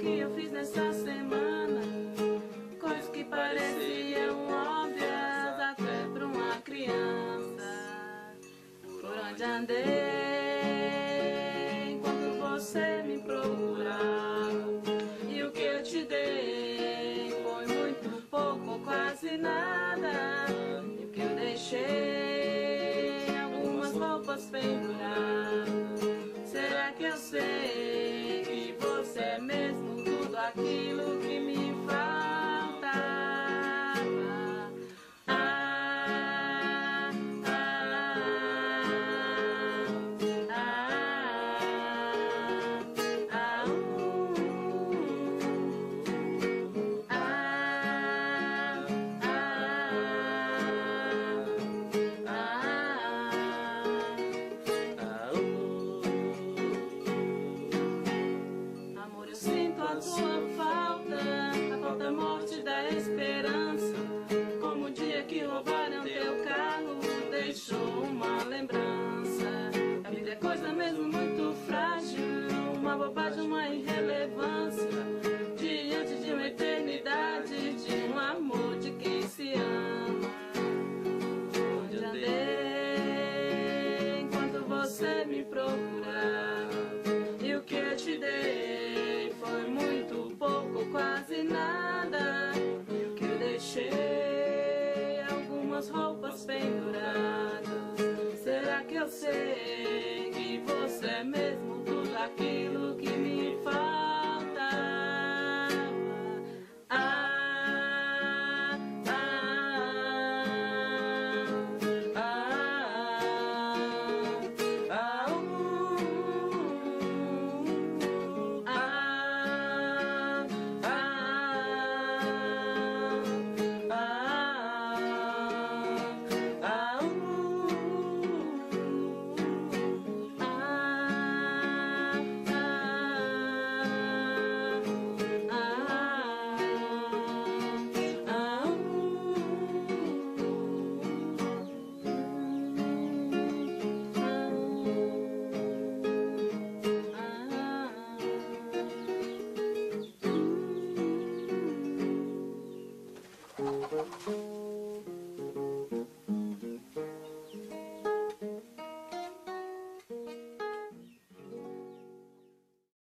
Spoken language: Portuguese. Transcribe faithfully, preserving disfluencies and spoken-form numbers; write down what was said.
que eu fiz nessa semana, coisas que pareciam óbvias até pra uma criança. Por onde andei enquanto você me procurava, e o que eu te dei foi muito pouco ou quase nada. E o que eu deixei, algumas roupas penduradas. Será que eu sei que você é mesmo tudo aquilo que me faltava? Ah, ah, ah, ah, ah, uh, ah, ah, ah, ah, uh. Amor, eu sinto a tua falta, a falta morte da esperança. Como o dia que roubaram teu carro deixou uma lembrança. A vida é coisa mesmo muito frágil, uma bobagem, uma irrelevância, diante de uma eternidade, de um amor de quem se ama. Onde andei enquanto você me procurava, e o que eu te dei foi muito pouco, quase nada. E o que eu deixei, algumas roupas penduradas. Será que eu sei que você é mesmo tudo aquilo que me faz?